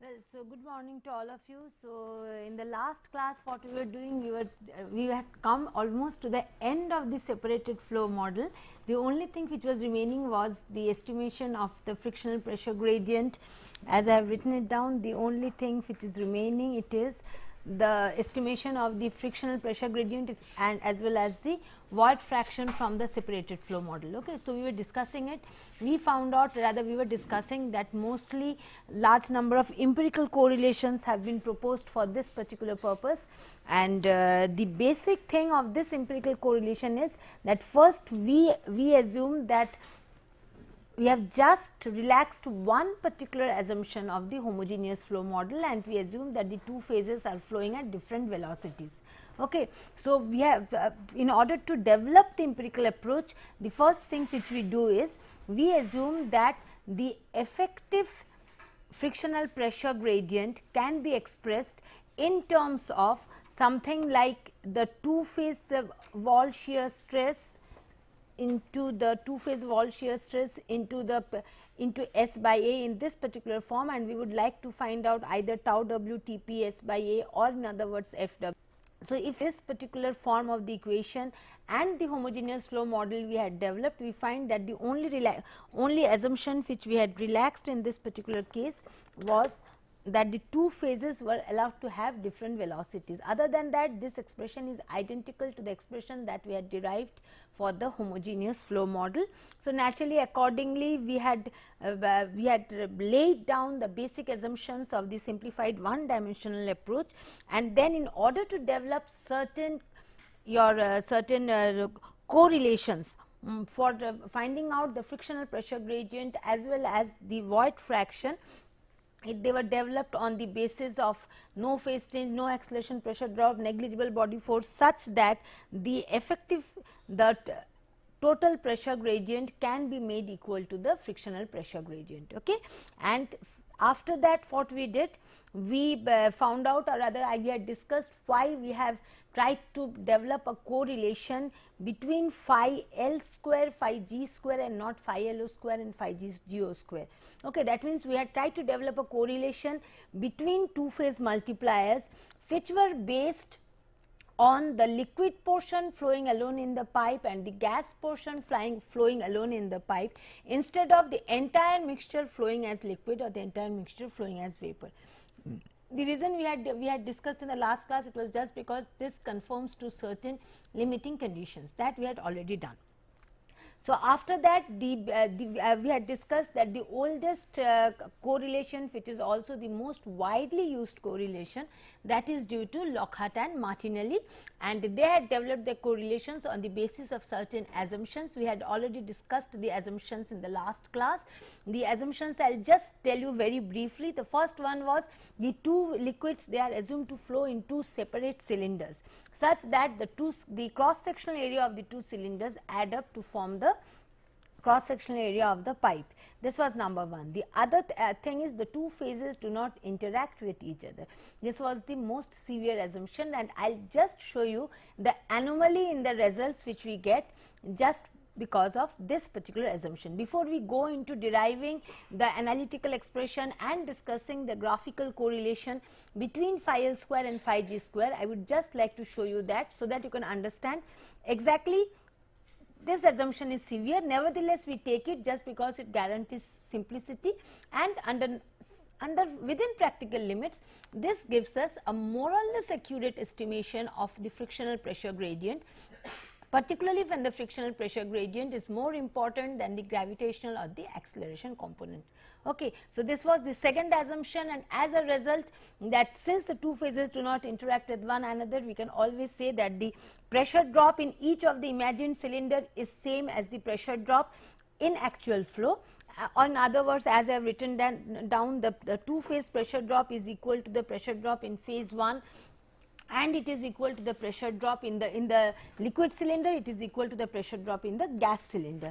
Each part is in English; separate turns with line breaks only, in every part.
Well, so good morning to all of you. So in the last class, what we were doing, we had come almost to the end of the separated flow model. The only thing which was remaining was the estimation of the frictional pressure gradient. As I have written it down, the only thing which is remaining, it is the estimation of the frictional pressure gradient and as well as the void fraction from the separated flow model. Okay. So, we were discussing it, we found out, rather we were discussing that mostly large number of empirical correlations have been proposed for this particular purpose, and the basic thing of this empirical correlation is that first we assume that we have just relaxed one particular assumption of the homogeneous flow model, and we assume that the two phases are flowing at different velocities. Okay. So, we have in order to develop the empirical approach, the first thing which we do is we assume that the effective frictional pressure gradient can be expressed in terms of something like the two phase wall shear stress into the two phase wall shear stress into S by A in this particular form, and we would like to find out either tau W T P S by A, or in other words F W. So, if this particular form of the equation and the homogeneous flow model we had developed, we find that the only assumption which we had relaxed in this particular case was that the two phases were allowed to have different velocities. Other than that, this expression is identical to the expression that we had derived for the homogeneous flow model. So, naturally accordingly we had laid down the basic assumptions of the simplified one dimensional approach, and then in order to develop certain correlations for finding out the frictional pressure gradient as well as the void fraction, they were developed on the basis of no phase change, no acceleration, pressure drop, negligible body force, such that the total pressure gradient can be made equal to the frictional pressure gradient. Okay. And after that, what we did, we found out, or rather we had discussed why we have tried to develop a correlation between phi L square, phi G square, and not phi LO square and phi GO square. Okay, that means we had tried to develop a correlation between two phase multipliers which were based on the liquid portion flowing alone in the pipe and the gas portion flowing alone in the pipe, instead of the entire mixture flowing as liquid or the entire mixture flowing as vapor. The reason we had discussed in the last class, it was just because this conforms to certain limiting conditions that we had already done. So, after that we had discussed that the oldest correlation, which is also the most widely used correlation, that is due to Lockhart and Martinelli, and they had developed their correlations on the basis of certain assumptions. We had already discussed the assumptions in the last class. The assumptions I will just tell you very briefly. The first one was the two liquids, they are assumed to flow in two separate cylinders, such that the cross sectional area of the two cylinders add up to form the cross sectional area of the pipe. This was number one. The other thing is the two phases do not interact with each other. This was the most severe assumption, and I will just show you the anomaly in the results which we get just because of this particular assumption. Before we go into deriving the analytical expression and discussing the graphical correlation between phi L square and phi G square, I would just like to show you that, so that you can understand exactly this assumption is severe. Nevertheless, we take it just because it guarantees simplicity, and within practical limits, this gives us a more or less accurate estimation of the frictional pressure gradient, particularly when the frictional pressure gradient is more important than the gravitational or the acceleration component. Okay. So, this was the second assumption, and as a result, that since the two phases do not interact with one another, we can always say that the pressure drop in each of the imagined cylinder is same as the pressure drop in actual flow. In other words, as I have written down, the two phase pressure drop is equal to the pressure drop in phase 1, and it is equal to the pressure drop in the liquid cylinder, it is equal to the pressure drop in the gas cylinder.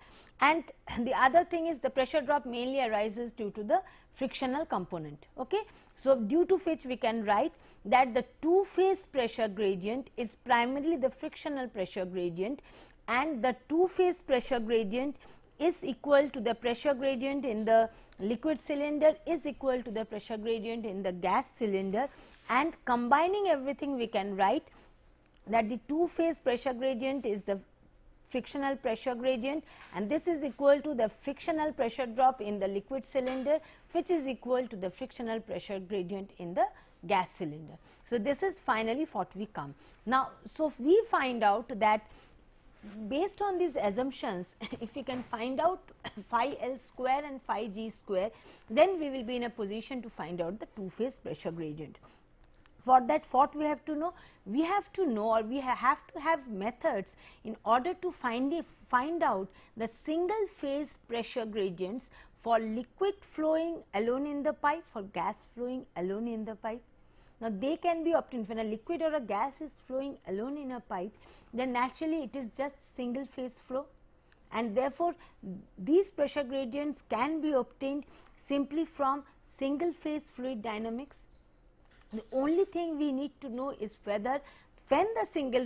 And the other thing is the pressure drop mainly arises due to the frictional component. Okay. So, due to which we can write that the two phase pressure gradient is primarily the frictional pressure gradient, and the two phase pressure gradient is equal to the pressure gradient in the liquid cylinder is equal to the pressure gradient in the gas cylinder, and combining everything we can write that the two phase pressure gradient is the frictional pressure gradient, and this is equal to the frictional pressure drop in the liquid cylinder, which is equal to the frictional pressure gradient in the gas cylinder. So, this is finally what we come. Now, so we find out that based on these assumptions, if we can find out phi L square and phi G square, then we will be in a position to find out the two phase pressure gradient. For that, what we have to know? We have to know, or we have to have methods in order to find out the single phase pressure gradients for liquid flowing alone in the pipe, for gas flowing alone in the pipe. Now, they can be obtained when a liquid or a gas is flowing alone in a pipe, then naturally it is just single phase flow, and therefore, these pressure gradients can be obtained simply from single phase fluid dynamics. The only thing we need to know is whether when the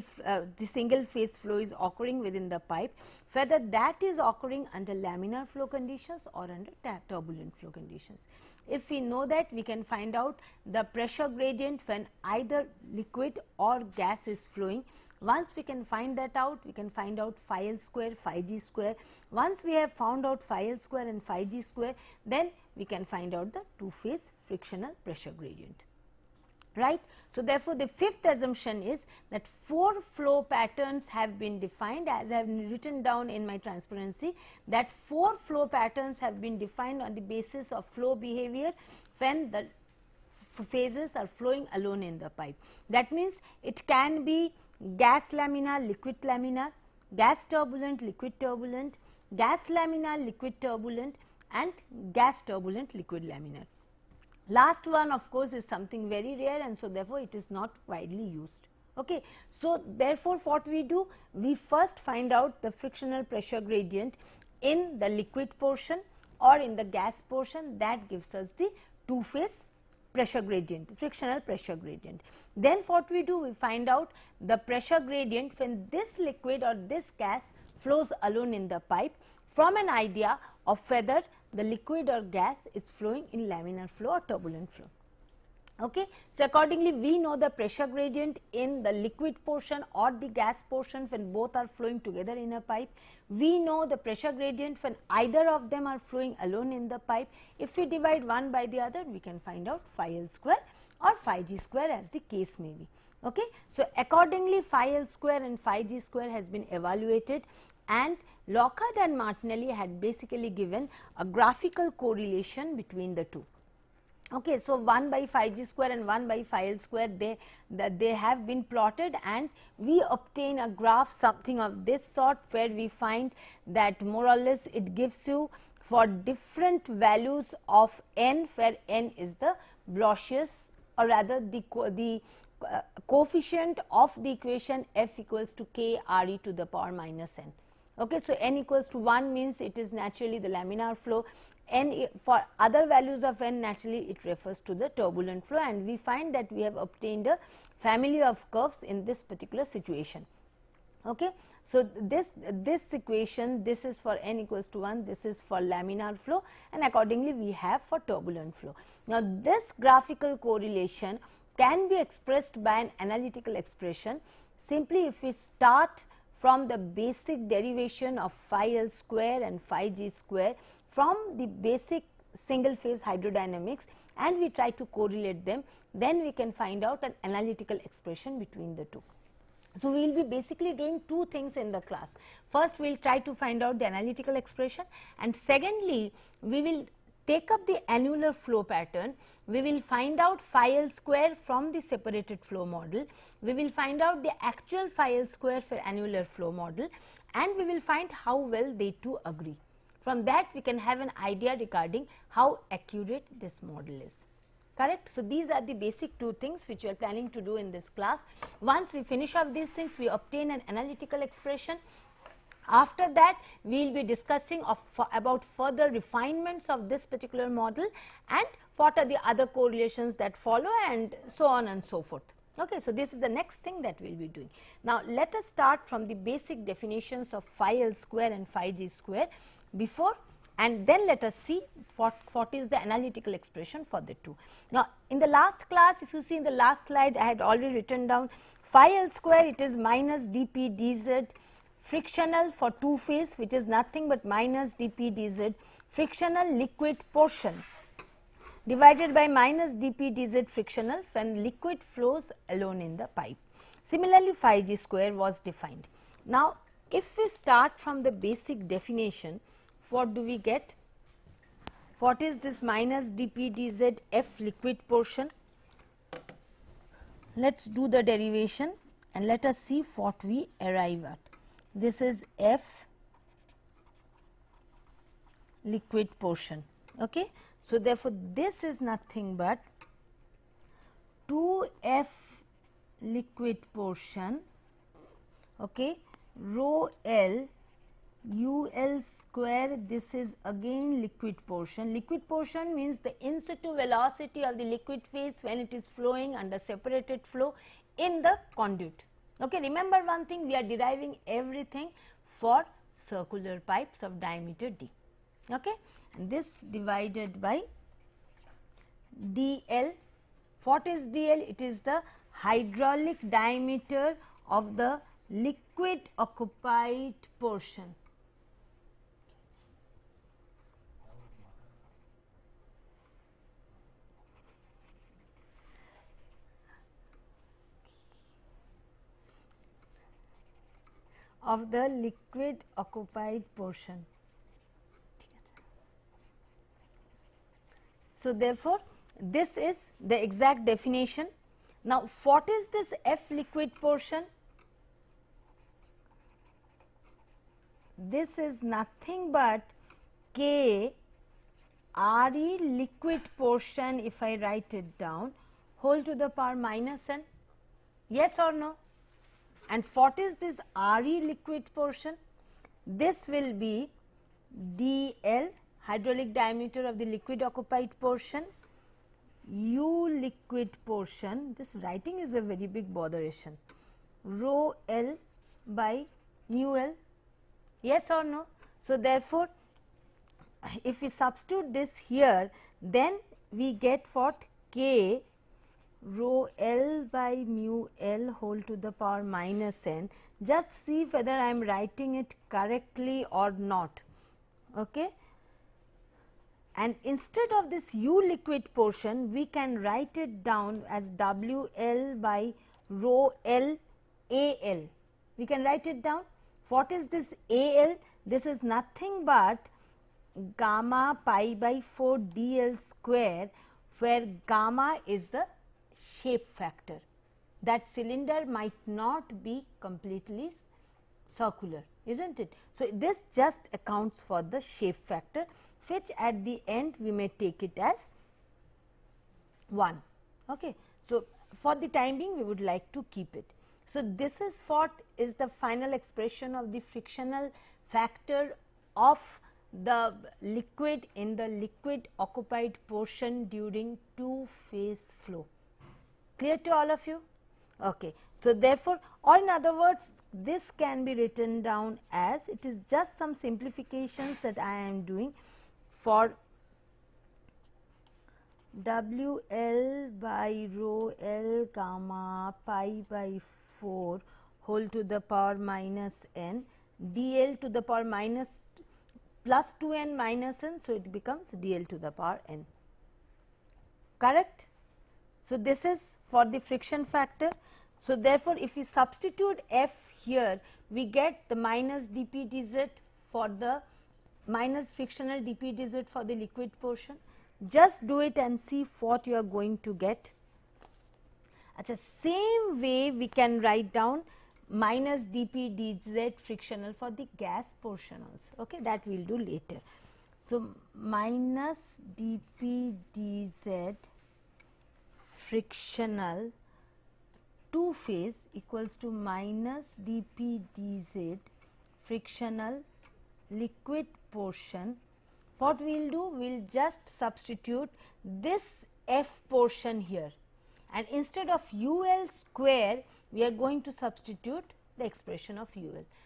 single phase flow is occurring within the pipe, whether that is occurring under laminar flow conditions or under turbulent flow conditions. If we know that, we can find out the pressure gradient when either liquid or gas is flowing. Once we can find that out, we can find out phi L square, phi G square. Once we have found out phi L square and phi G square, then we can find out the two phase frictional pressure gradient. Right. So, therefore, the fifth assumption is that 4 flow patterns have been defined, as I have written down in my transparency, that 4 flow patterns have been defined on the basis of flow behavior when the phases are flowing alone in the pipe. That means, it can be gas laminar, liquid laminar, gas turbulent, liquid turbulent, gas laminar, liquid turbulent, and gas turbulent, liquid laminar. Last one of course is something very rare, and so therefore, it is not widely used. Okay. So, therefore, what we do? We first find out the frictional pressure gradient in the liquid portion or in the gas portion, that gives us the two phase pressure gradient, frictional pressure gradient. Then what we do? We find out the pressure gradient when this liquid or this gas flows alone in the pipe from an idea of whether the liquid or gas is flowing in laminar flow or turbulent flow. Okay. So, accordingly, we know the pressure gradient in the liquid portion or the gas portion when both are flowing together in a pipe. We know the pressure gradient when either of them are flowing alone in the pipe. If we divide one by the other, we can find out phi L square or phi G square, as the case may be. Okay. So, accordingly, phi L square and phi G square has been evaluated, and Lockhart and Martinelli had basically given a graphical correlation between the two. Okay, so, 1 by phi G square and 1 by phi L square, they have been plotted, and we obtain a graph something of this sort, where we find that more or less it gives you for different values of n, where n is the Blochius, or rather the coefficient of the equation f equals to k r e to the power minus n. Okay, so, n equals to 1 means it is naturally the laminar flow, n for other values of n naturally it refers to the turbulent flow, and we find that we have obtained a family of curves in this particular situation. Okay. So, this equation, this is for n equals to 1, this is for laminar flow, and accordingly we have for turbulent flow. Now, this graphical correlation can be expressed by an analytical expression. Simply if we start from the basic derivation of phi L square and phi G square from the basic single phase hydrodynamics, and we try to correlate them, then we can find out an analytical expression between the two. So, we will be basically doing two things in the class. First, we will try to find out the analytical expression, and secondly, we will take up the annular flow pattern. We will find out phi L square from the separated flow model. We will find out the actual phi L square for annular flow model, and we will find how well they two agree. From that, we can have an idea regarding how accurate this model is. Correct. So, these are the basic two things which we are planning to do in this class. Once we finish up these things, we obtain an analytical expression. After that, we will be discussing about further refinements of this particular model, and what are the other correlations that follow, and so on and so forth. Okay, so, this is the next thing that we will be doing. Now, let us start from the basic definitions of phi L square and phi G square. before, and then let us see what is the analytical expression for the two. Now, in the last class, if you see in the last slide, I had already written down phi L square, it is minus dP dz frictional for two phase, which is nothing but minus dP dz frictional liquid portion divided by minus dP dz frictional when liquid flows alone in the pipe. Similarly, phi g square was defined. Now, if we start from the basic definition, what do we get? What is this minus dP dz F liquid portion? Let us do the derivation and let us see what we arrive at. This is F liquid portion. Okay. So, therefore, this is nothing but 2F liquid portion, okay, rho L UL square, this is again liquid portion. Liquid portion means the in situ velocity of the liquid phase when it is flowing under separated flow in the conduit. Okay. Remember one thing, we are deriving everything for circular pipes of diameter d. Okay. And this divided by dl. What is dl? It is the hydraulic diameter of the liquid occupied portion. Of the liquid occupied portion. So, therefore, this is the exact definition. Now, what is this F liquid portion? This is nothing but K RE liquid portion, if I write it down, whole to the power minus n. Yes or no? And what is this RE liquid portion? This will be dl, hydraulic diameter of the liquid occupied portion, U liquid portion, this writing is a very big botheration, rho L by mu L, yes or no? So, therefore, if we substitute this here, then we get what? K rho L by mu L whole to the power minus n. Just see whether I am writing it correctly or not. Okay. And instead of this U liquid portion, we can write it down as W L by rho L A L. We can write it down. What is this A L? This is nothing but gamma pi by 4 dl square, where gamma is the shape factor. That cylinder might not be completely circular, isn't it? So, this just accounts for the shape factor, which at the end we may take it as 1. Okay. So, for the time being we would like to keep it. So, this is what is the final expression of the frictional factor of the liquid in the liquid occupied portion during two phase flow. Clear to all of you? Okay. So, therefore, or in other words, this can be written down as, it is just some simplifications that I am doing for W L by rho L gamma pi by 4 whole to the power minus n dl to the power minus plus 2n minus n. So, it becomes dl to the power n. Correct? So, this is for the friction factor. So, therefore, if we substitute F here, we get the minus dP dz for the minus frictional dP dz for the liquid portion. Just do it and see what you are going to get. At the same way, we can write down minus dP dz frictional for the gas portion also. Okay, that we will do later. So, minus dP dz frictional two phase equals to minus dP dz frictional liquid portion. What we will do? We will just substitute this F portion here, and instead of UL square we are going to substitute the expression of UL.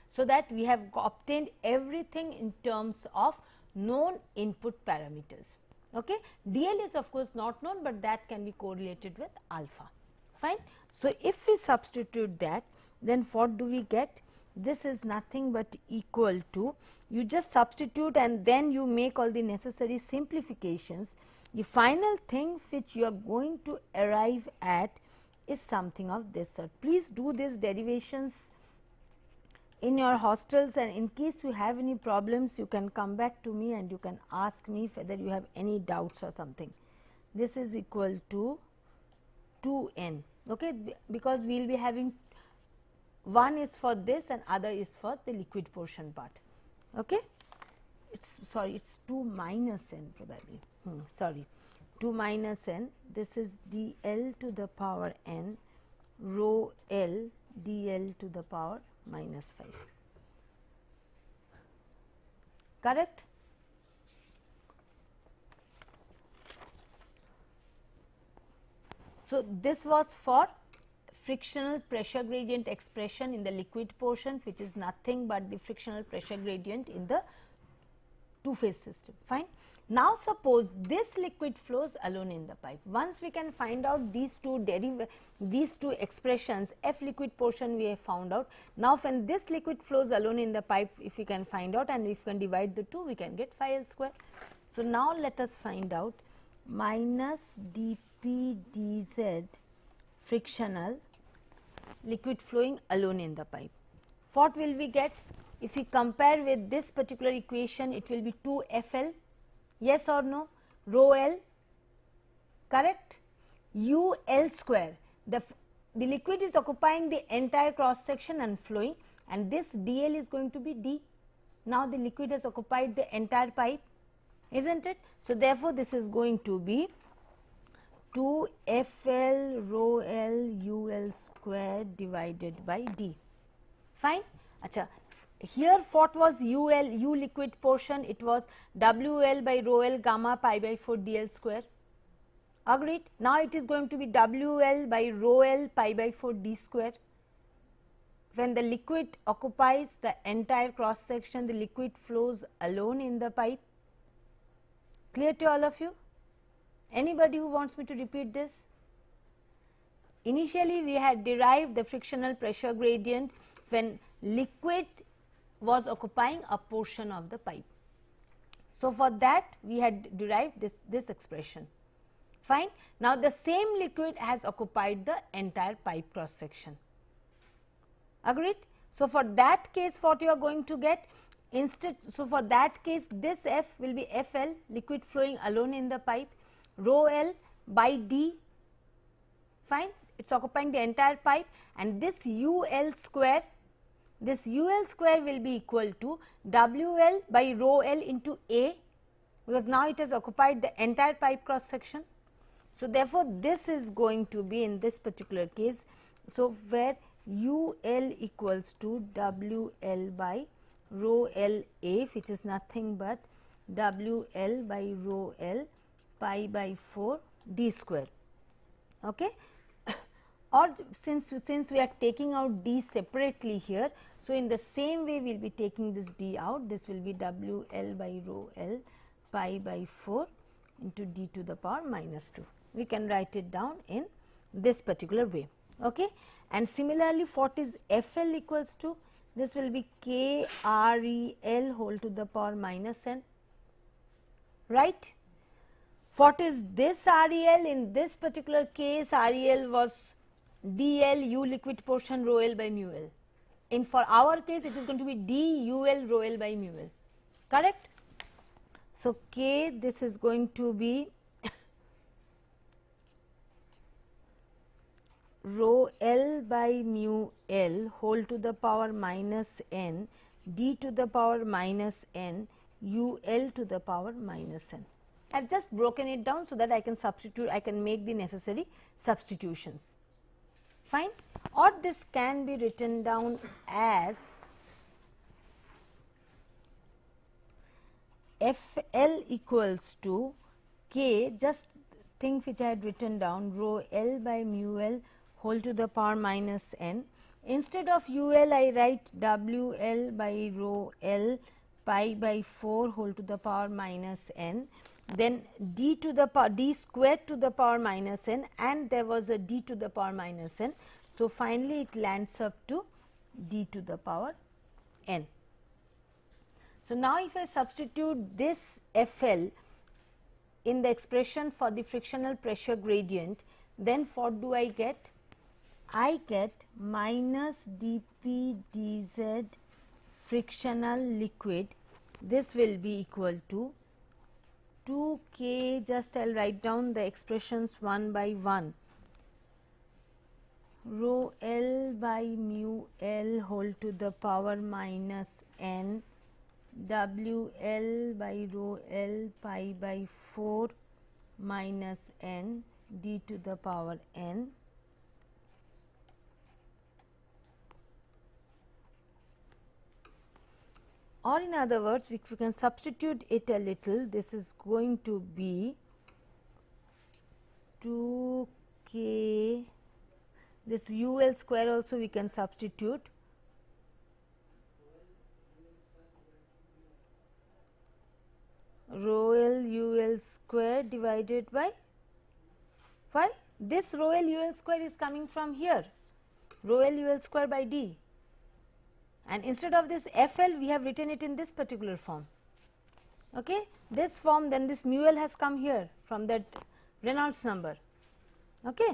so that we have obtained everything in terms of known input parameters. Okay. DL is of course not known, but that can be correlated with alpha. Fine. So, if we substitute that, then what do we get? This is nothing but equal to, you just substitute and then you make all the necessary simplifications. The final thing which you are going to arrive at is something of this sort. Please do these derivations in your hostels, and in case you have any problems, you can come back to me and you can ask me whether you have any doubts or something. This is equal to 2n, okay, because we will be having one is for this and other is for the liquid portion part. Okay. It's sorry, it's 2 minus n probably, sorry, 2 minus n, this is dl to the power n rho l dl to the power minus 5, correct? So, this was for frictional pressure gradient expression in the liquid portion, which is nothing but the frictional pressure gradient in the two phase system. Fine. Now, suppose this liquid flows alone in the pipe. Once we can find out these two expressions, F liquid portion we have found out. Now, when this liquid flows alone in the pipe, if we can find out and if we can divide the two, we can get phi L square. So, now let us find out minus dP dz frictional liquid flowing alone in the pipe. What will we get? If we compare with this particular equation, it will be 2 FL, yes or no, rho L, correct, UL square, the liquid is occupying the entire cross section and flowing, and this DL is going to be D. Now, the liquid has occupied the entire pipe, isn't it? So, therefore, this is going to be 2 FL rho L UL square divided by D. Fine. Achha. Here what was UL, U liquid portion, it was WL by rho L gamma pi by 4 DL square, agreed. Now, it is going to be WL by rho L pi by 4 D square. When the liquid occupies the entire cross section, the liquid flows alone in the pipe. Clear to all of you? Anybody who wants me to repeat this? Initially, we had derived the frictional pressure gradient when liquid was occupying a portion of the pipe. So, for that we had derived this expression. Fine. Now, the same liquid has occupied the entire pipe cross section. Agreed? So, for that case what you are going to get instead, so for that case this F will be FL, liquid flowing alone in the pipe, rho L by D, fine, it is occupying the entire pipe, and this UL square, this UL square will be equal to WL by rho L into A, because now it has occupied the entire pipe cross section. So, therefore, this is going to be in this particular case, so where UL equals to WL by rho L A, which is nothing but WL by rho L pi by 4 D square. Okay. Or since we are taking out D separately here, so in the same way we will be taking this D out, this will be WL by rho L pi by 4 into D to the power minus 2. We can write it down in this particular way. Okay. And similarly, what is FL equals to? This will be K R E L whole to the power minus n, right. What is this REL? In this particular case, REL was DL U liquid portion rho L by mu L. In for our case, it is going to be D UL rho L by mu L, correct. So, K, this is going to be rho L by mu L whole to the power minus n D to the power minus n UL to the power minus n. I have just broken it down so that I can substitute, I can make the necessary substitutions, fine. Or this can be written down as FL equals to K, just thing which I had written down, rho L by mu L whole to the power minus n, Instead of UL, I write WL by rho L pi by 4 whole to the power minus n, then d to the power d squared to the power minus n, and there was a d to the power minus n. So, finally, it lands up to d to the power n. So, now if I substitute this FL in the expression for the frictional pressure gradient, then what do I get? I get minus dP dz frictional liquid. This will be equal to 2K, just I will write down the expressions one by one, rho L by mu L whole to the power minus n, WL by rho L pi by 4 minus n d to the power n, or in other words, if we can substitute it a little, this is going to be 2K, this UL square also we can substitute, rho L UL square divided by, why? This rho L UL square is coming from here, rho L UL square by d, and instead of this FL we have written it in this particular form. Okay. This form, then this mu L has come here from that Reynolds number. Okay.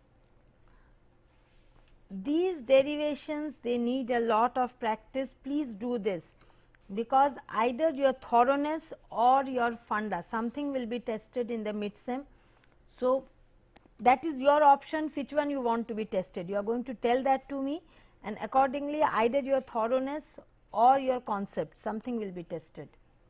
These derivations, they need a lot of practice. Please do this, because either your thoroughness or your funda, something will be tested in the mid-sem. So, that is your option, which one you want to be tested. You are going to tell that to me, and accordingly either your thoroughness or your concept, something will be tested.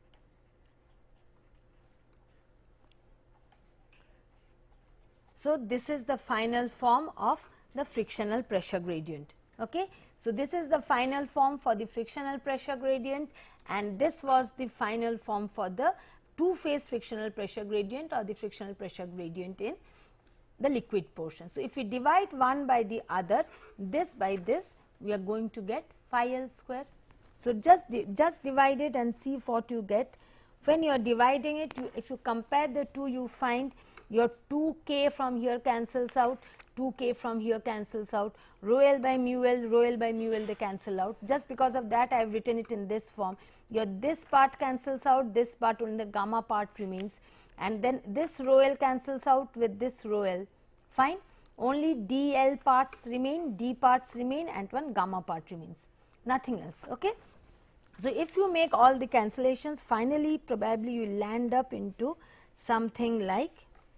So, this is the final form of the frictional pressure gradient. Okay. So, this is the final form for the frictional pressure gradient, and this was the final form for the two-phase frictional pressure gradient or the frictional pressure gradient in the liquid portion. So, if we divide one by the other, this by this, we are going to get phi L square. So, just divide it and see what you get. When you are dividing it, if you compare the two, you find your 2K from here cancels out, 2K from here cancels out, rho L by mu L, rho L by mu L, they cancel out. Just because of that, I have written it in this form. Your this part cancels out, this part, only the gamma part remains, and then this rho L cancels out with this rho L. Fine. Only DL parts remain, D parts remain, and one gamma part remains, nothing else. Okay. So, if you make all the cancellations, finally probably you land up into something like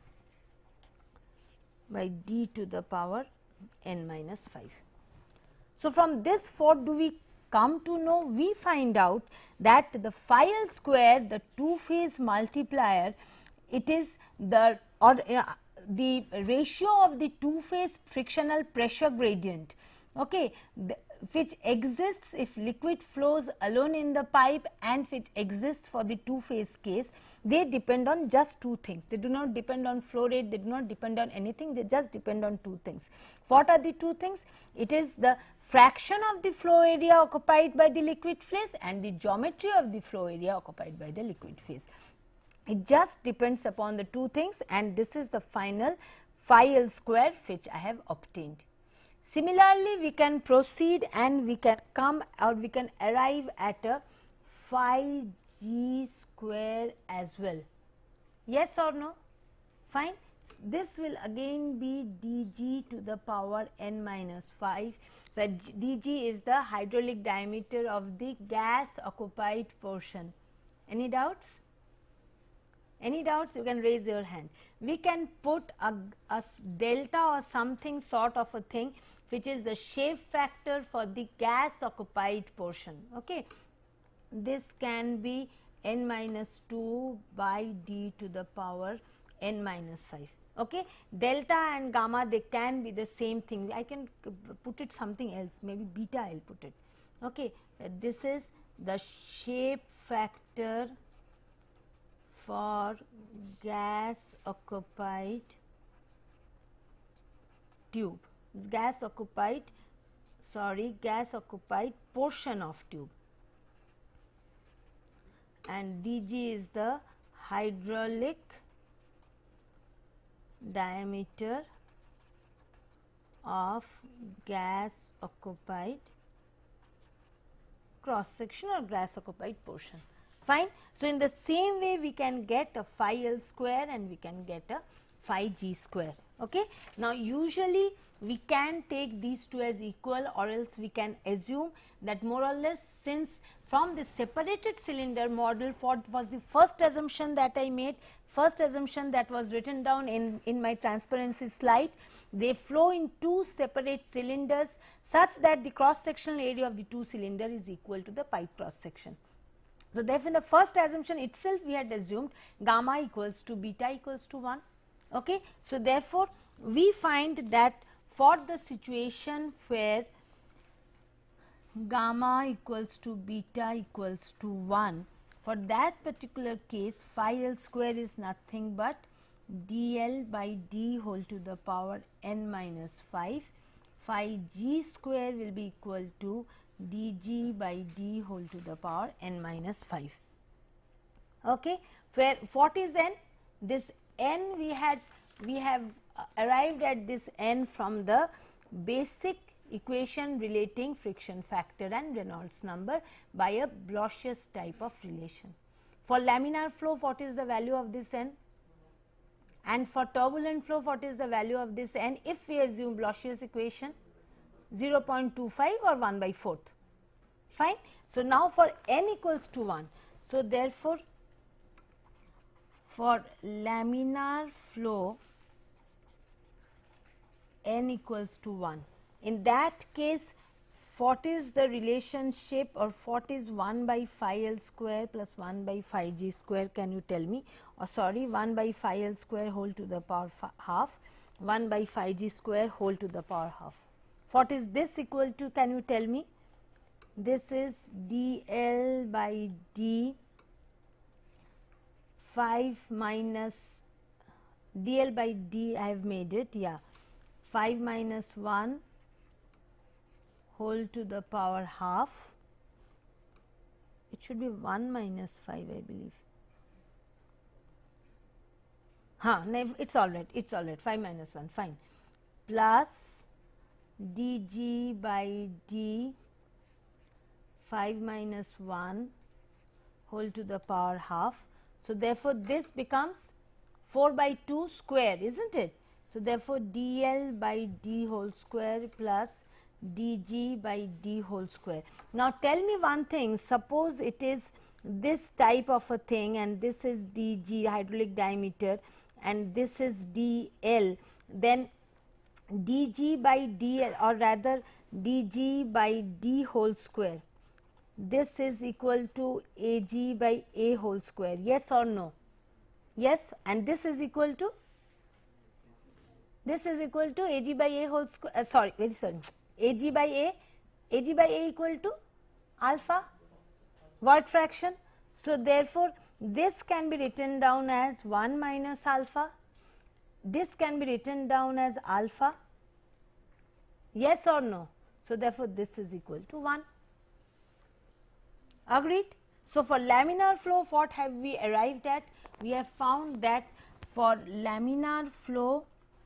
by d to the power n minus 5. So, from this what do we come to know? We find out that the phi L square, the two-phase multiplier, it is the the ratio of the two-phase frictional pressure gradient, okay, which exists if liquid flows alone in the pipe and which exists for the two-phase case. They depend on just two things. They do not depend on flow rate, they do not depend on anything, they just depend on two things. What are the two things? It is the fraction of the flow area occupied by the liquid phase and the geometry of the flow area occupied by the liquid phase. It just depends upon the two things, and this is the final phi L square which I have obtained. Similarly, we can proceed and we can come or we can arrive at a phi g square as well. Yes or no? Fine. This will again be dg to the power n minus 5, where dg is the hydraulic diameter of the gas occupied portion. Any doubts? Any doubts? You can raise your hand. We can put a delta or something sort of a thing which is the shape factor for the gas occupied portion. Okay. This can be n minus 2 by d to the power n minus 5. Okay. Delta and gamma, they can be the same thing. I can put it something else, maybe beta I will put it. Okay. This is the shape factor for gas occupied tube, gas occupied gas occupied portion of tube, and dg is the hydraulic diameter of gas occupied cross section or gas occupied portion. Fine. So, in the same way we can get a phi L square and we can get a phi G square. Okay. Now, usually we can take these two as equal, or else we can assume that more or less, since from the separated cylinder model, what was the first assumption that I made, first assumption that was written down in my transparency slide, they flow in two separate cylinders such that the cross sectional area of the two cylinder is equal to the pipe cross section. So, therefore, in the first assumption itself we had assumed gamma equals to beta equals to 1. Okay. So, therefore, we find that for the situation where gamma equals to beta equals to 1, for that particular case phi L square is nothing but dl by d whole to the power n minus 5, phi g square will be equal to dg by d whole to the power n minus 5. Okay. Where what is n? This n we have arrived at this n from the basic equation relating friction factor and Reynolds number by a Blasius type of relation. For laminar flow, what is the value of this n? And for turbulent flow, what is the value of this n if we assume Blasius equation? 0.25 or 1 by 4th. Fine. So, now for n equals to 1. So, therefore, for laminar flow n equals to 1. In that case, what is the relationship, or what is 1 by phi L square plus 1 by phi g square, can you tell me? Or sorry, 1 by phi L square whole to the power half, 1 by phi g square whole to the power half. What is this equal to, can you tell me? This is dl by d 5 minus dl by d, I have made it, yeah, 5 minus 1 whole to the power half. It should be 1 minus 5, I believe. No, it's all right, 5 minus 1, fine, plus dg by d 5 minus 1 whole to the power half. So, therefore, this becomes 4 by 2 square, isn't it? So, therefore, dl by d whole square plus dg by d whole square. Now, tell me one thing, suppose it is this type of a thing and this is dg hydraulic diameter and this is dl, then dg by dl, or rather dg by d whole square, this is equal to ag by a whole square, yes or no? Yes, and this is equal to ag by a whole square, ag by a equal to alpha word fraction. So, therefore, this can be written down as 1 minus alpha, this can be written down as alpha, yes or no? So, therefore, this is equal to 1. Agreed? So, for laminar flow, what have we arrived at? We have found that for laminar flow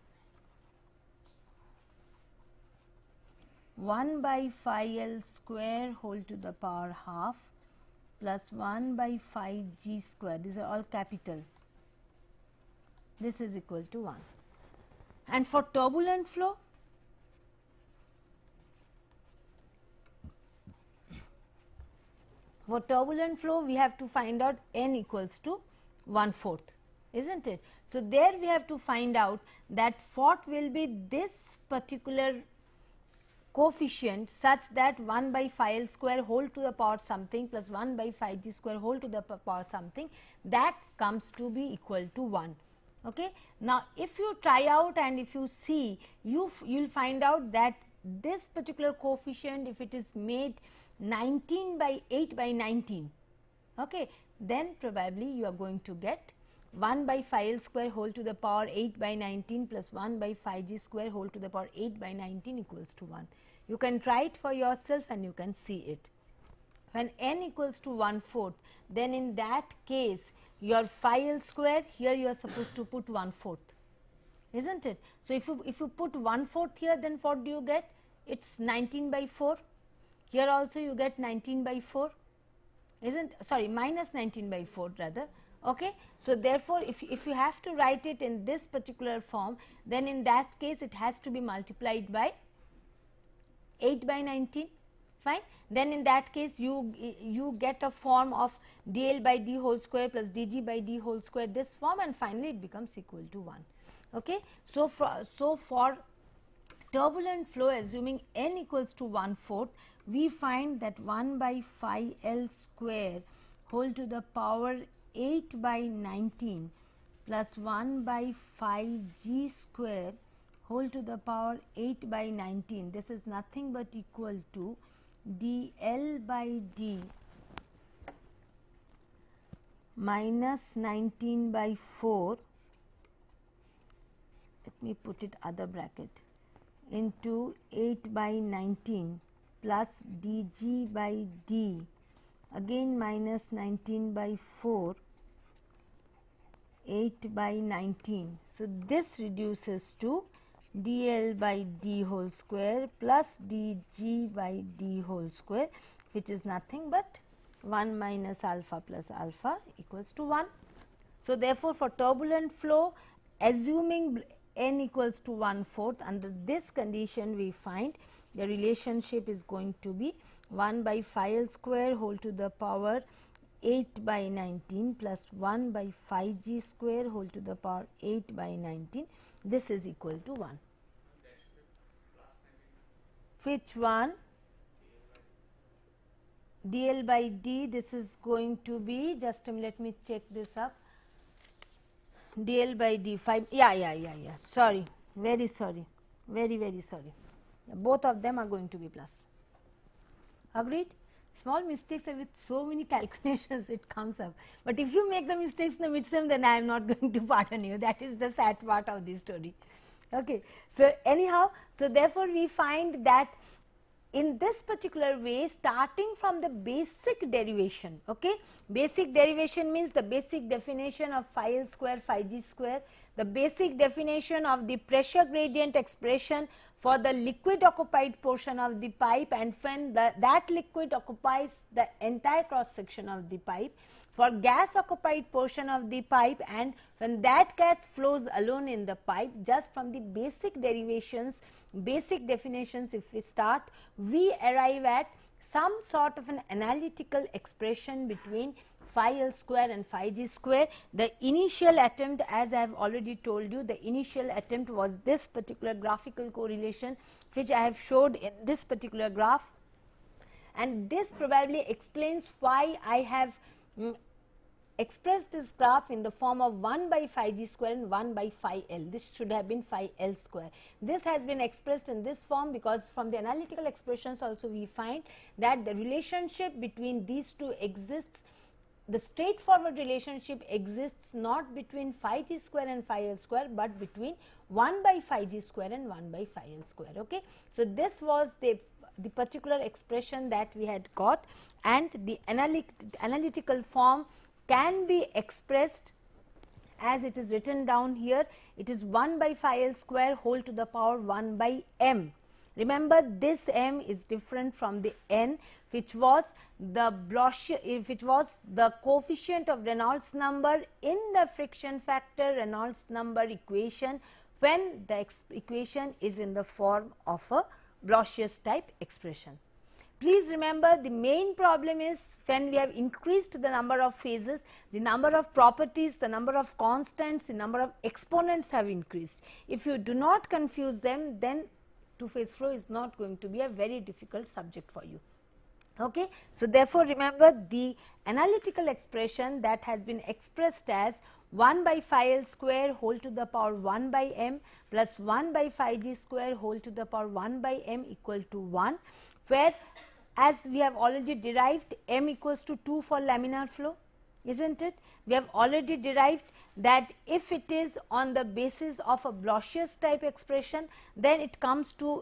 1 by phi L square whole to the power half plus 1 by phi g square, these are all capital, this is equal to 1. And for turbulent flow, we have to find out n equals to 1/4, isn't it? So, there we have to find out that what will be this particular coefficient such that 1 by phi L square whole to the power something plus 1 by phi g square whole to the power something, that comes to be equal to 1. Okay. Now, if you try out and if you see, you will find out that this particular coefficient, if it is made 19 by 8 by 19, okay, then probably you are going to get 1 by phi L square whole to the power 8 by 19 plus 1 by phi g square whole to the power 8 by 19 equals to 1. You can try it for yourself and you can see it. When n equals to 1/4, then in that case your phi L square, here you are supposed to put 1/4, isn't it? So, if you put 1/4 here, then what do you get? It is 19/4. Here also you get 19/4, isn't, sorry, minus 19/4 rather. Okay. So, therefore, if you have to write it in this particular form, then in that case it has to be multiplied by 8/19, fine. Then in that case you get a form of dl by d whole square plus dg by d whole square, this form, and finally it becomes equal to 1. Okay. So, for turbulent flow assuming n equals to 1/4, we find that 1 by phi L square whole to the power 8/19 plus 1 by phi g square whole to the power 8/19, this is nothing but equal to dl by d minus 19/4, let me put it other bracket, into 8/19 plus dg by d again minus 19/4 8/19. So, this reduces to dl by d whole square plus dg by d whole square, which is nothing but 1 minus alpha plus alpha equals to 1. So, therefore, for turbulent flow assuming n equals to 1/4, under this condition we find the relationship is going to be 1 by phi L square whole to the power 8/19 plus 1 by phi g square whole to the power 8/19, this is equal to 1. Which one? dl by d, this is going to be, just let me check this up, dl by d 5, yeah, sorry, very sorry, very sorry, both of them are going to be plus. Agreed? Small mistakes are with so many calculations it comes up, but if you make the mistakes in the midterm, then I am not going to pardon you, that is the sad part of this story. Okay. So, anyhow, so therefore, we find that in this particular way, starting from the basic derivation, okay, basic derivation means the basic definition of phi L square, phi g square, the basic definition of the pressure gradient expression for the liquid occupied portion of the pipe, and when that liquid occupies the entire cross section of the pipe, for gas occupied portion of the pipe, and when that gas flows alone in the pipe, just from the basic derivations, basic definitions if we start, we arrive at some sort of an analytical expression between phi L square and phi g square. The initial attempt, as I have already told you, the initial attempt was this particular graphical correlation which I have showed in this particular graph, and this probably explains why I have express this graph in the form of 1 by phi g square and 1 by phi L. This should have been phi L square. This has been expressed in this form because from the analytical expressions also we find that the relationship between these two exists. The straightforward relationship exists not between phi g square and phi L square, but between 1 by phi g square and 1 by phi L square. Okay. So, this was the particular expression that we had got, and the analytical form can be expressed as it is written down here. It is 1 by phi L square whole to the power 1 by m. Remember, this m is different from the n, which was the which was the coefficient of Reynolds number in the friction factor Reynolds number equation when the equation is in the form of a Blochius type expression. Please remember, the main problem is when we have increased the number of phases, the number of properties, the number of constants, the number of exponents have increased. If you do not confuse them, then two-phase flow is not going to be a very difficult subject for you. Okay. So, therefore, remember the analytical expression that has been expressed as 1 by phi L square whole to the power 1 by m plus 1 by phi g square whole to the power 1 by m equal to 1, where as we have already derived m equals to 2 for laminar flow, isn't it? We have already derived that if it is on the basis of a Blochius type expression, then it comes to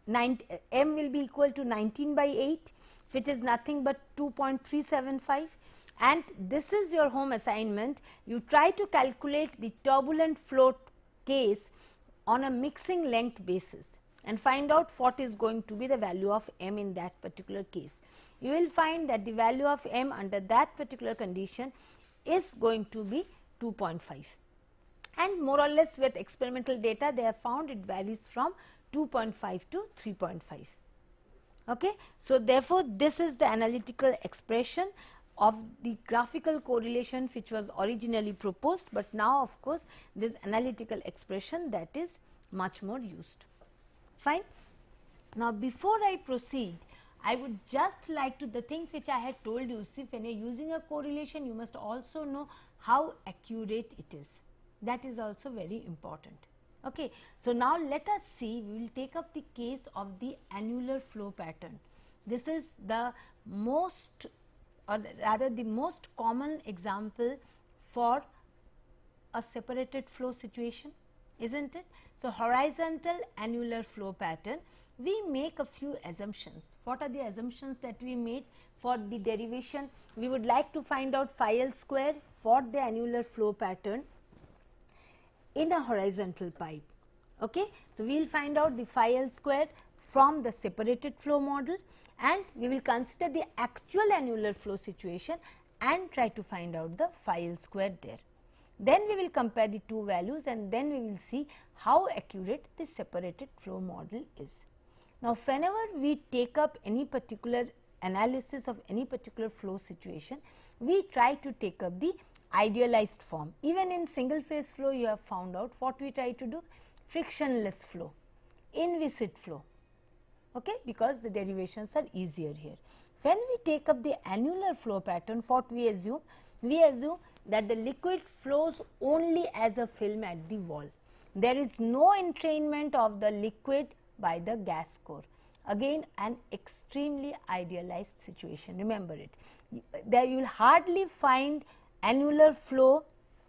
m will be equal to 19 by 8, which is nothing but 2.375, and this is your home assignment. You try to calculate the turbulent flow case on a mixing length basis and find out what is going to be the value of m in that particular case. You will find that the value of m under that particular condition is going to be 2.5, and more or less with experimental data they have found it varies from 2.5 to 3.5. Okay. So, therefore, this is the analytical expression of the graphical correlation which was originally proposed, but now of course, this analytical expression that is much more used. Fine. Now, before I proceed, I would just like to, the thing which I had told you, see, when you are using a correlation, you must also know how accurate it is. That is also very important. Okay. So, now let us see, we will take up the case of the annular flow pattern. This is the most, or rather the most common example for a separated flow situation, isn't it? So, horizontal annular flow pattern, we make a few assumptions. What are the assumptions that we made for the derivation? We would like to find out phi L square for the annular flow pattern in a horizontal pipe. Okay. So, we will find out the phi L square from the separated flow model, and we will consider the actual annular flow situation and try to find out the phi L square there. Then we will compare the two values, and then we will see how accurate the separated flow model is. Now, whenever we take up any particular analysis of any particular flow situation, we try to take up the idealized form. Even in single phase flow, you have found out what we try to do, frictionless flow, inviscid flow, okay, because the derivations are easier here. When we take up the annular flow pattern, what we assume? We assume that the liquid flows only as a film at the wall. There is no entrainment of the liquid by the gas core. Again, an extremely idealized situation, remember it. There you will hardly find annular flow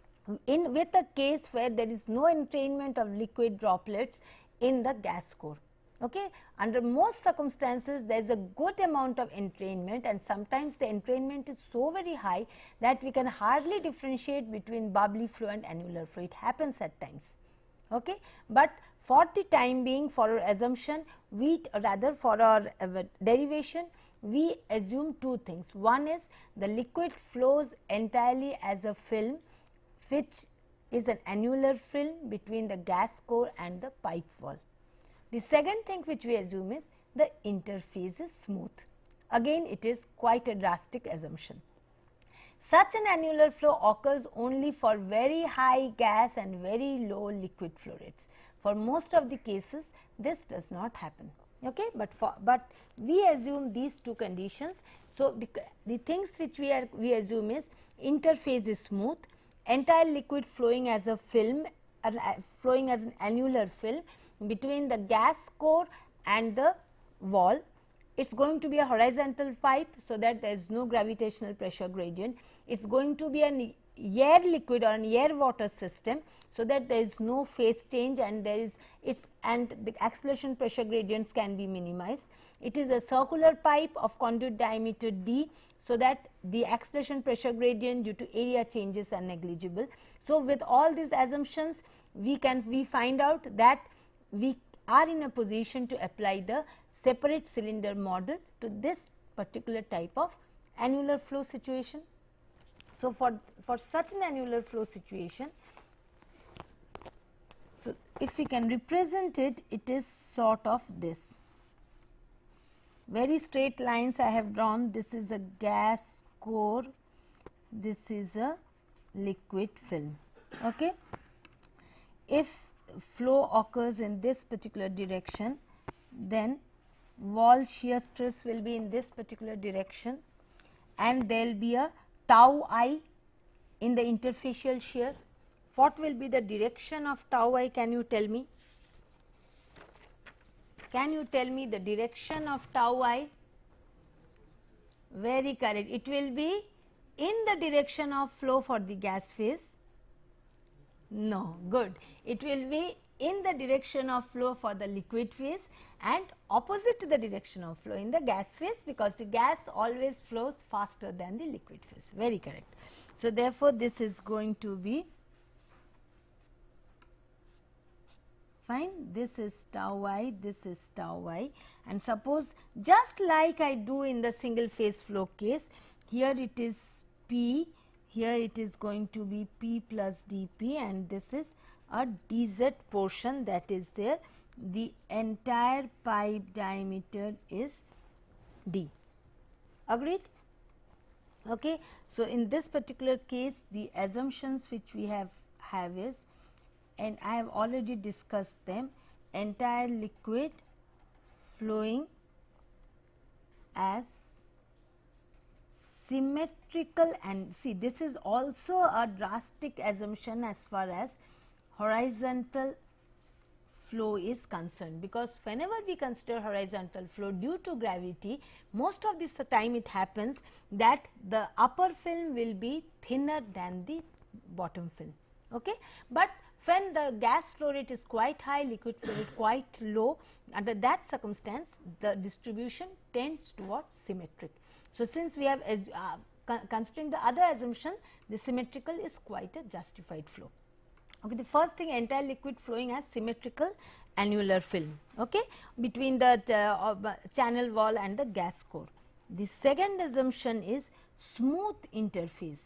in with a case where there is no entrainment of liquid droplets in the gas core. Okay. Under most circumstances, there is a good amount of entrainment, and sometimes the entrainment is so very high that we can hardly differentiate between bubbly flow and annular flow. It happens at times. Okay. But for the time being, for our assumption, we rather for our derivation, we assume two things. One is the liquid flows entirely as a film, which is an annular film between the gas core and the pipe wall. The second thing which we assume is the interface is smooth. Again, it is quite a drastic assumption. Such an annular flow occurs only for very high gas and very low liquid flow rates. For most of the cases, this does not happen. Okay? But we assume these two conditions. So, the things which we assume is interface is smooth, entire liquid flowing as a film, flowing as an annular film between the gas core and the wall. It is going to be a horizontal pipe, so that there is no gravitational pressure gradient. It is going to be an air liquid or an air water system, so that there is no phase change, and there is and the acceleration pressure gradients can be minimized. It is a circular pipe of conduit diameter d, so that the acceleration pressure gradient due to area changes are negligible. So, with all these assumptions, we find out that we are in a position to apply the separate cylinder model to this particular type of annular flow situation. So, for such an annular flow situation, so if we can represent it, it is sort of this. Very straight lines I have drawn. This is a gas core, this is a liquid film. Okay. If flow occurs in this particular direction, then wall shear stress will be in this particular direction, and there will be a tau I in the interfacial shear. What will be the direction of tau I? Can you tell me? Can you tell me the direction of tau I? Very correct. It will be in the direction of flow for the gas phase. No, good. It will be in the direction of flow for the liquid phase, and opposite to the direction of flow in the gas phase, because the gas always flows faster than the liquid phase. Very correct. So, therefore, this is going to be fine. This is tau I, this is tau I, and suppose just like I do in the single phase flow case, here it is P, here it is going to be P plus dP, and this is a dz portion that is there. The entire pipe diameter is d. Agreed? Okay. So, in this particular case, the assumptions which we have is, and I have already discussed them, entire liquid flowing as symmetrical, and see, this is also a drastic assumption as far as horizontal flow is concerned, because whenever we consider horizontal flow due to gravity, most of this time it happens that the upper film will be thinner than the bottom film. Okay? But when the gas flow rate is quite high, liquid flow rate quite low, under that circumstance the distribution tends towards symmetric. So, since we have considering the other assumption, the symmetrical is quite a justified flow. Okay, the first thing, entire liquid flowing as symmetrical annular film, okay, between the channel wall and the gas core. The second assumption is smooth interface.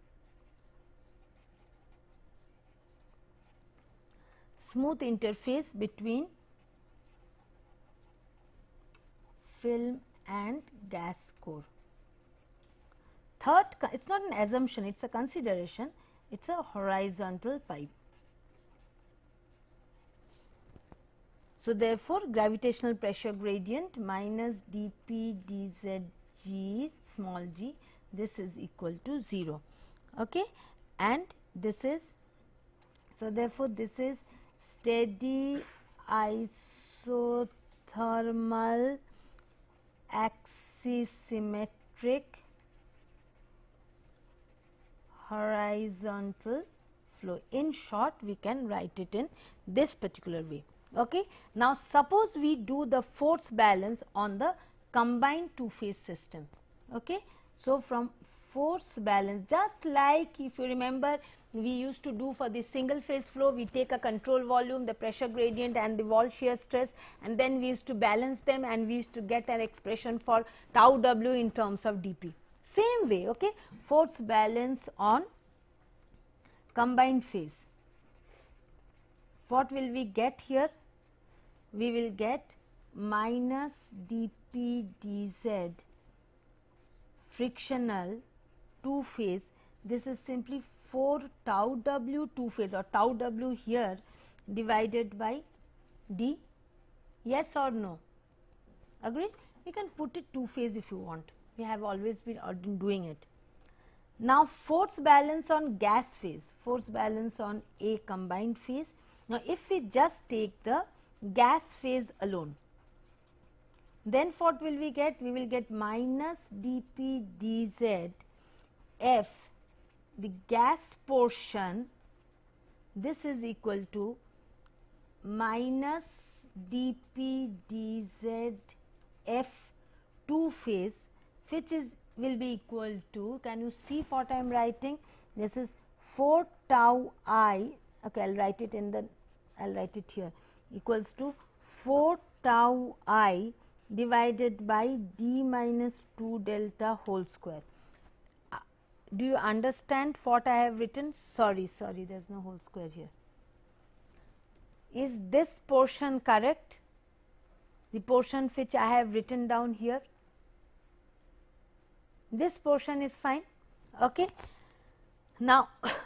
Smooth interface between film and gas core. Third, it is not an assumption, it is a consideration, it is a horizontal pipe. So, therefore, gravitational pressure gradient minus dP dz g small g, this is equal to 0, okay, and this is, so therefore, this is steady isothermal axisymmetric horizontal flow. In short, we can write it in this particular way. Okay. Now, suppose we do the force balance on the combined two phase system. Okay. So, from force balance, just like if you remember we used to do for the single phase flow, we take a control volume, the pressure gradient and the wall shear stress, and then we used to balance them and we used to get an expression for tau w in terms of dP. Same way, okay, force balance on combined phase. What will we get here? We will get minus dP dz frictional two phase. This is simply 4 tau w two phase, or tau w here divided by d. Yes or no? Agreed? You can put it two phase if you want. We have always been doing it. Now, force balance on gas phase, force balance on a combined phase. Now, if we just take the gas phase alone, then what will we get? We will get minus dP dz f, the gas portion, this is equal to minus dP dz f two phase, which is will be equal to, can you see what I am writing? This is 4 tau I, okay, I will write it in the, I will write it here, equals to 4 tau I divided by d minus 2 delta whole square. Do you understand what I have written? Sorry, there is no whole square here. Is this portion correct? The portion which I have written down here? This portion is fine, okay. Now,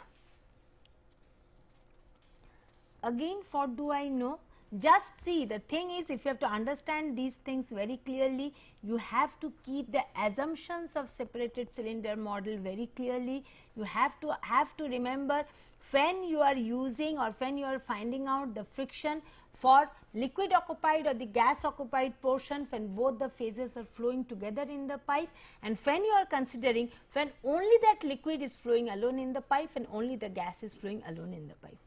again what do I know? Just see, the thing is, if you have to understand these things very clearly, you have to keep the assumptions of separated cylinder model very clearly. You have to remember when you are using or when you are finding out the friction for liquid occupied or the gas occupied portion, when both the phases are flowing together in the pipe, and when you are considering when only that liquid is flowing alone in the pipe and only the gas is flowing alone in the pipe.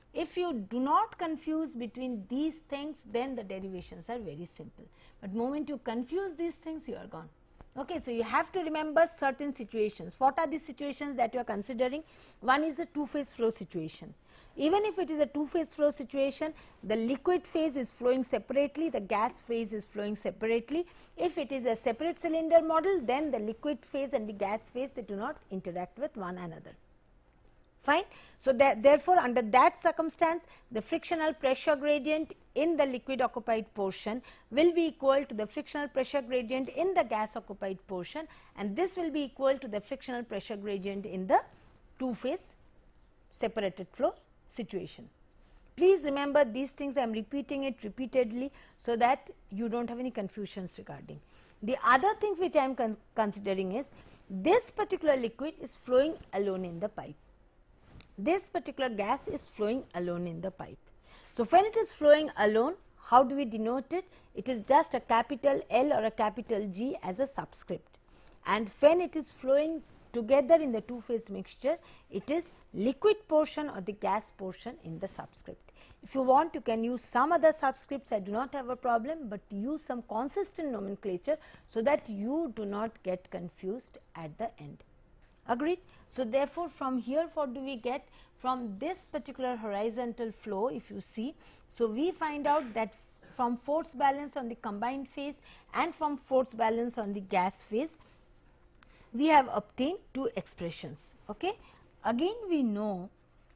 If you do not confuse between these things, then the derivations are very simple, but moment you confuse these things, you are gone. Okay, so you have to remember certain situations. What are the situations that you are considering? One is a two-phase flow situation. Even if it is a two-phase flow situation, the liquid phase is flowing separately, the gas phase is flowing separately. If it is a separate cylinder model, then the liquid phase and the gas phase, they do not interact with one another. Fine. So, therefore, under that circumstance, the frictional pressure gradient in the liquid occupied portion will be equal to the frictional pressure gradient in the gas occupied portion, and this will be equal to the frictional pressure gradient in the two-phase separated flow situation. Please remember these things, I am repeating it repeatedly so that you do not have any confusions regarding. The other thing which I am considering is, this particular liquid is flowing alone in the pipe. This particular gas is flowing alone in the pipe. So, when it is flowing alone, how do we denote it? It is just a capital L or a capital G as a subscript, and when it is flowing together in the two-phase mixture, it is liquid portion or the gas portion in the subscript. If you want, you can use some other subscripts, I do not have a problem, but use some consistent nomenclature so that you do not get confused at the end. Agreed? So, therefore, from here what do we get? From this particular horizontal flow, if you see, so we find out that from force balance on the combined phase and from force balance on the gas phase, we have obtained two expressions. Okay? Again we know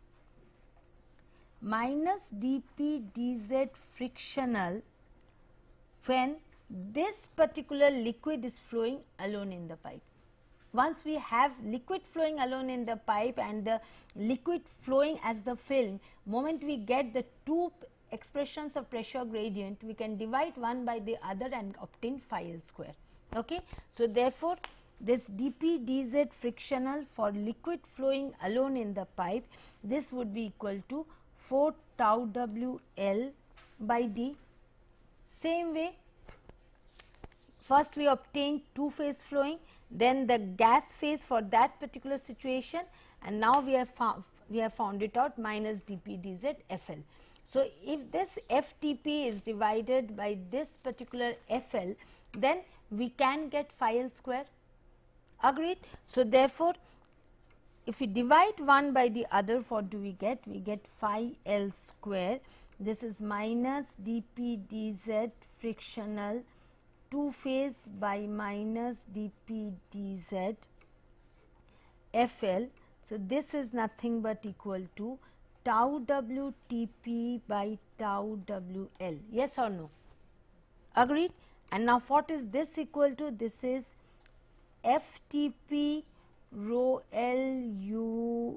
minus dP dz frictional when this particular liquid is flowing alone in the pipe. Once we have liquid flowing alone in the pipe and the liquid flowing as the film, moment we get the two expressions of pressure gradient, we can divide one by the other and obtain phi L square. Okay? So, therefore, this dP dz frictional for liquid flowing alone in the pipe, this would be equal to 4 tau W L by D. Same way, first we obtain two phase flowing, then the gas phase for that particular situation, and now we have found it out minus dP dz FL. So, if this FTP is divided by this particular FL, then we can get phi L square. Agreed? So, therefore, if we divide one by the other, what do we get? We get phi L square. This is minus dP dz frictional two phase by minus dP dz FL. So, this is nothing but equal to tau W Tp by tau W L. Yes or no? Agreed? And now, what is this equal to? This is FTP rho L U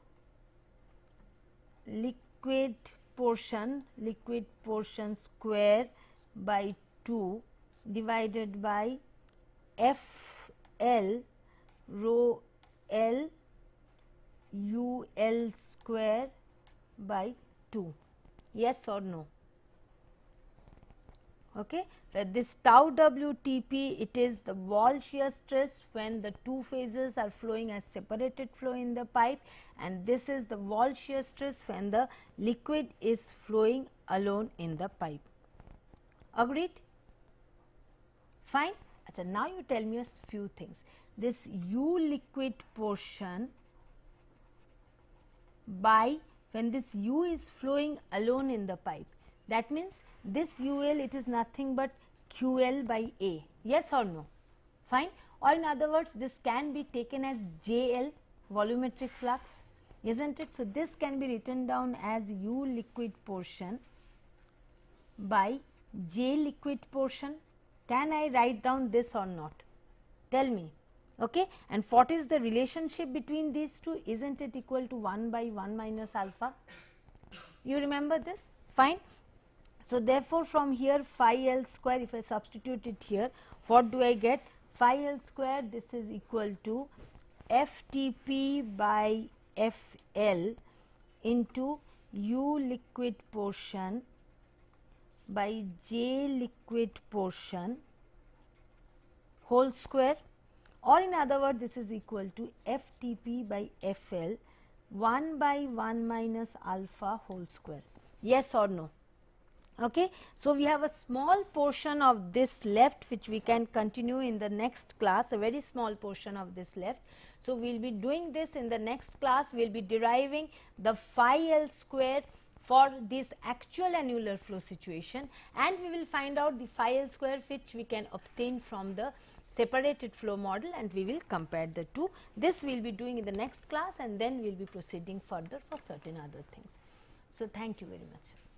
liquid portion square by 2 divided by FL rho L U L square by 2. Yes or no? Okay. This tau W Tp, it is the wall shear stress when the two phases are flowing as separated flow in the pipe, and this is the wall shear stress when the liquid is flowing alone in the pipe. Agreed? Fine. So, now you tell me a few things. This U liquid portion by when this U is flowing alone in the pipe, that means this UL, it is nothing but QL by A. Yes or no? Fine. Or in other words, this can be taken as JL, volumetric flux, isn't it? So, this can be written down as U liquid portion by J liquid portion. Can I write down this or not? Tell me. Okay. And what is the relationship between these two? Isn't it equal to 1 by 1 minus alpha? You remember this? Fine. So, therefore, from here phi L square, if I substitute it here, what do I get? Phi L square, this is equal to FTP by FL into U liquid portion by J liquid portion whole square, or in other words, this is equal to FTP by FL 1 by 1 minus alpha whole square, yes or no? Okay. So, we have a small portion of this left which we can continue in the next class, a very small portion of this left. So, we will be doing this in the next class, we will be deriving the phi L square for this actual annular flow situation, and we will find out the phi L square which we can obtain from the separated flow model, and we will compare the two. This we will be doing in the next class, and then we will be proceeding further for certain other things. So, thank you very much.